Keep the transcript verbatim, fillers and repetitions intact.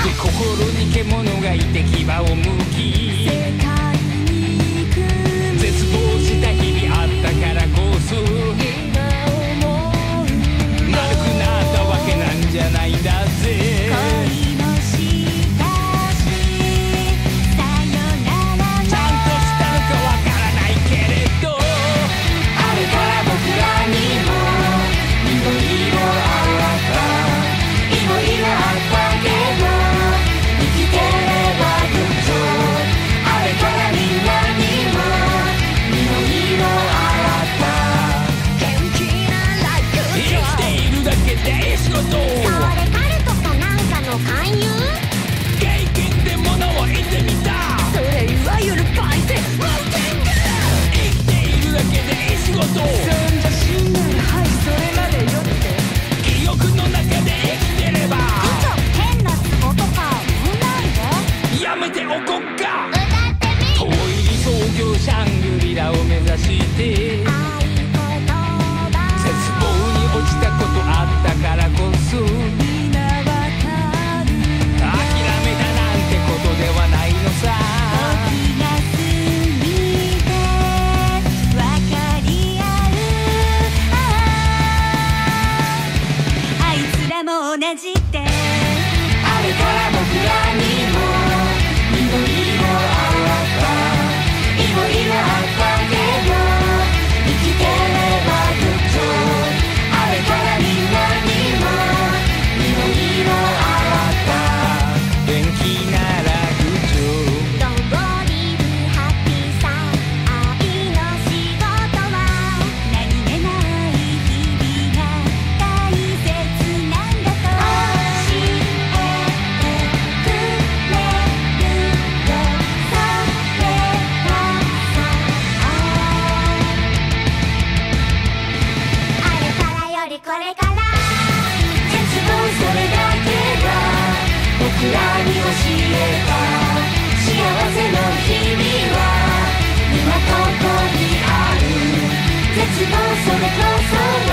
で心に獣がいて牙をむき世界に行く絶望した日々あったからこそ今思う丸くなったわけなんじゃないんだぜ恋もしたしさよならもちゃんとしたのかわからないけれどあれから僕らにもいろいろあったいろいろあったけど生きてればぐっとあれからみんなにもいろいろあった元気なライフ生きているだけで仕事それ彼とかなんかの勧誘経験で物を言ってみたそれいわゆるバイセンマウンテン生きているだけで仕事そんじゃ死んだらはいそれまでよって記憶の中で生きてればちょ変なツボとか言わないでやめておこっか歌ってみ遠い理想郷シャングリラを目指して合言葉絶望に落ちたことあったからこそ今わかる諦めたなんてことではないのさ時が過ぎて分かり合うあああいつらも同じってあれから僕らにもいろいろあったいろいろあったけど生きてればぐっとあれからみんなにもいろいろあった元気な楽町ドンリブハッピーさ愛の仕事は何気ない日々が大切なんだと教えてくれるよそれはさあれからよりこれから絶望それだけが僕らに教えた幸せの日々は今ここにある絶望それこそが